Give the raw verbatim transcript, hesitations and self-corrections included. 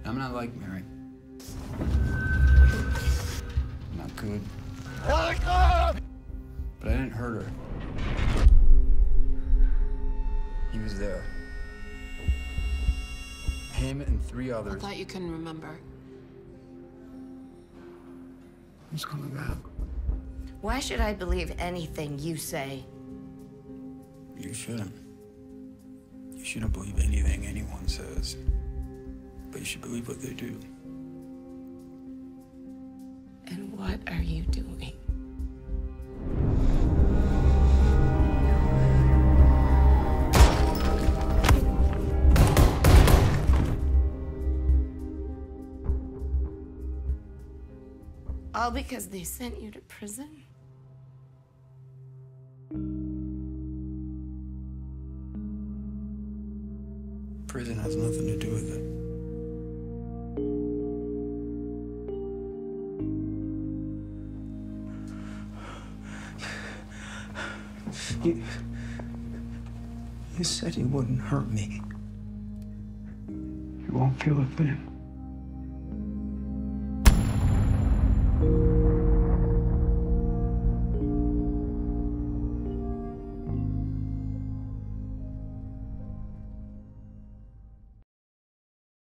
I'm not like Mary. I'm not good. But I didn't hurt her. He was there. Him and three others. I thought you couldn't remember. Who's coming back? Why should I believe anything you say? You shouldn't. You shouldn't believe anything anyone says. But you should believe what they do. And what are you doing? All because they sent you to prison? Prison has nothing to do with it. You... You said you wouldn't hurt me. You won't feel a thing.